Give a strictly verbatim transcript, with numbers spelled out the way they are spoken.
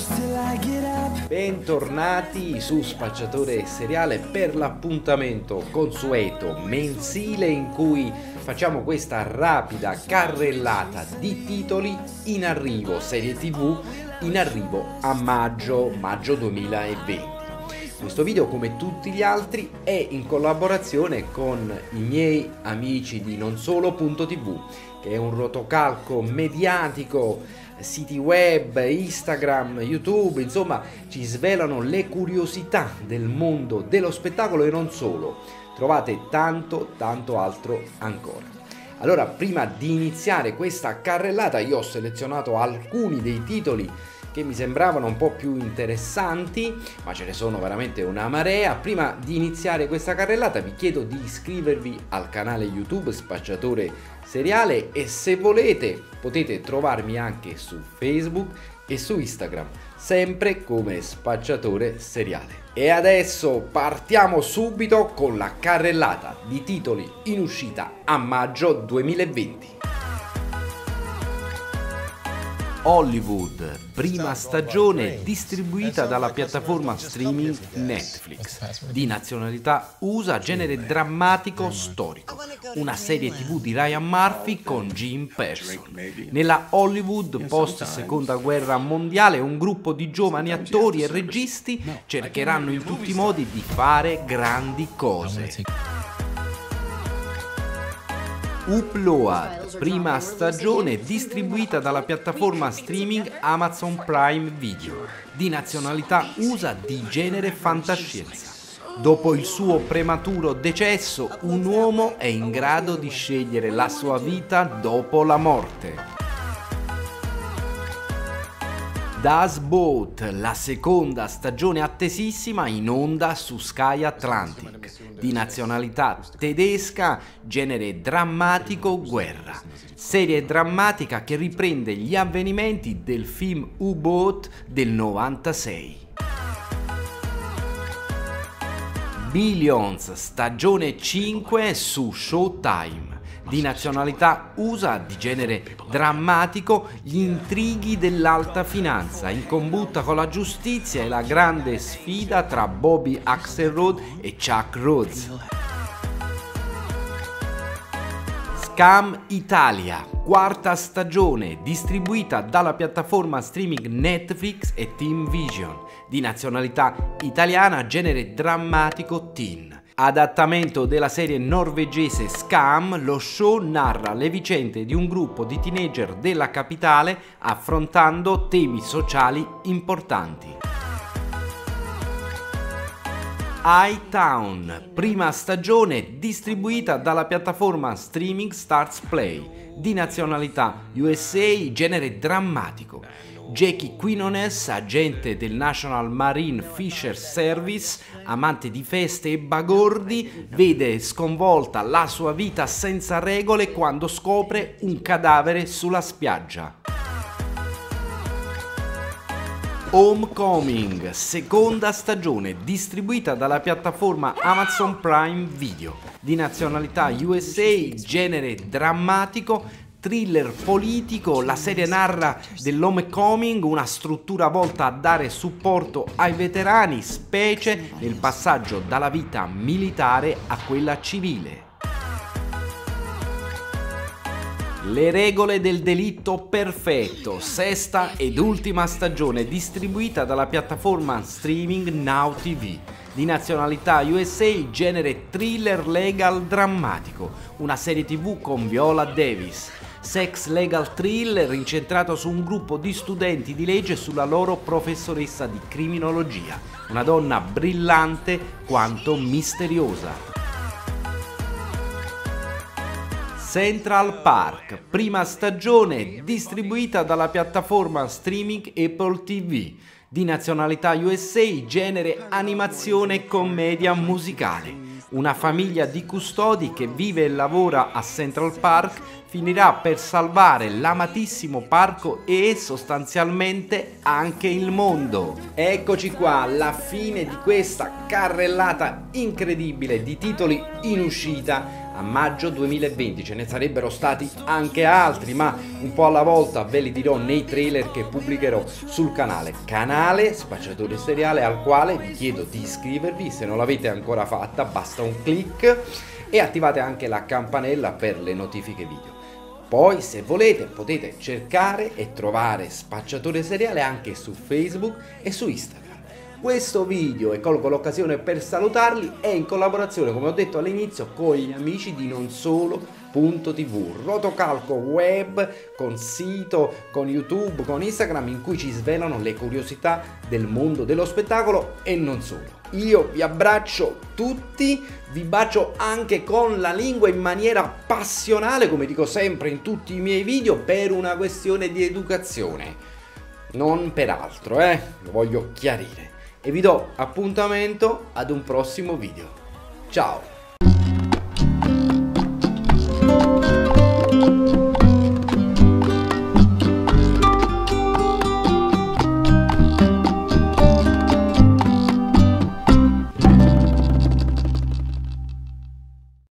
Bentornati su Spacciatore Seriale per l'appuntamento consueto mensile in cui facciamo questa rapida carrellata di titoli in arrivo, serie tv in arrivo a maggio, maggio duemilaventi. Questo video, come tutti gli altri, è in collaborazione con i miei amici di Non Solo punto tv, che è un rotocalco mediatico, siti web, Instagram, YouTube, insomma ci svelano le curiosità del mondo dello spettacolo e non solo. Trovate tanto, tanto altro ancora. Allora, prima di iniziare questa carrellata, io ho selezionato alcuni dei titoli che mi sembravano un po' più interessanti, ma ce ne sono veramente una marea. Prima di iniziare questa carrellata vi chiedo di iscrivervi al canale YouTube Spacciatore Seriale e se volete potete trovarmi anche su Facebook e su Instagram, sempre come Spacciatore Seriale. E adesso partiamo subito con la carrellata di titoli in uscita a maggio duemilaventi. Hollywood, prima stagione, distribuita dalla piattaforma streaming Netflix, di nazionalità U S A, genere drammatico storico, una serie tv di Ryan Murphy con Jim Parsons. Nella Hollywood post seconda guerra mondiale un gruppo di giovani attori e registi cercheranno in tutti i modi di fare grandi cose. Upload, prima stagione, distribuita dalla piattaforma streaming Amazon Prime Video, di nazionalità U S A, di genere fantascienza. Dopo il suo prematuro decesso, un uomo è in grado di scegliere la sua vita dopo la morte. Das Boot, la seconda stagione attesissima, in onda su Sky Atlantic, di nazionalità tedesca, genere drammatico guerra. Serie drammatica che riprende gli avvenimenti del film U-Boat del novantasei. Billions, stagione cinque su Showtime, di nazionalità U S A, di genere drammatico, gli intrighi dell'alta finanza, in combutta con la giustizia e la grande sfida tra Bobby Axelrod e Chuck Rhodes. Scam Italia, quarta stagione, distribuita dalla piattaforma streaming Netflix e Team Vision, di nazionalità italiana, genere drammatico teen. Adattamento della serie norvegese Scam, lo show narra le vicende di un gruppo di teenager della capitale affrontando temi sociali importanti. Hightown, prima stagione, distribuita dalla piattaforma streaming Starz Play, di nazionalità U S A, genere drammatico. Jackie Quinones, agente del National Marine Fisher Service, amante di feste e bagordi, vede sconvolta la sua vita senza regole quando scopre un cadavere sulla spiaggia. Homecoming, seconda stagione, distribuita dalla piattaforma Amazon Prime Video, di nazionalità U S A, genere drammatico, thriller politico. La serie narra dell'homecoming, una struttura volta a dare supporto ai veterani, specie nel passaggio dalla vita militare a quella civile. Le regole del delitto perfetto, sesta ed ultima stagione, distribuita dalla piattaforma streaming Now T V, di nazionalità U S A, genere thriller legal drammatico, una serie tv con Viola Davis. Sex legal thriller incentrato su un gruppo di studenti di legge e sulla loro professoressa di criminologia, una donna brillante quanto misteriosa. Central Park, prima stagione, distribuita dalla piattaforma streaming Apple T V, di nazionalità U S A, genere animazione e commedia musicale. Una famiglia di custodi che vive e lavora a Central Park finirà per salvare l'amatissimo parco e sostanzialmente anche il mondo. Eccoci qua, alla fine di questa carrellata incredibile di titoli in uscita a maggio duemilaventi. Ce ne sarebbero stati anche altri, ma un po' alla volta ve li dirò nei trailer che pubblicherò sul canale. Canale Spacciatore Seriale, al quale vi chiedo di iscrivervi se non l'avete ancora fatta, basta un click, e attivate anche la campanella per le notifiche video. Poi, se volete, potete cercare e trovare Spacciatore Seriale anche su Facebook e su Instagram. Questo video, e colgo l'occasione per salutarli, è in collaborazione, come ho detto all'inizio, con gli amici di Non Solo punto tv, rotocalco web con sito, con YouTube, con Instagram, in cui ci svelano le curiosità del mondo dello spettacolo e non solo. Io vi abbraccio tutti, vi bacio anche con la lingua in maniera passionale, come dico sempre in tutti i miei video, per una questione di educazione, non per altro, eh, lo voglio chiarire. E vi do appuntamento ad un prossimo video. Ciao!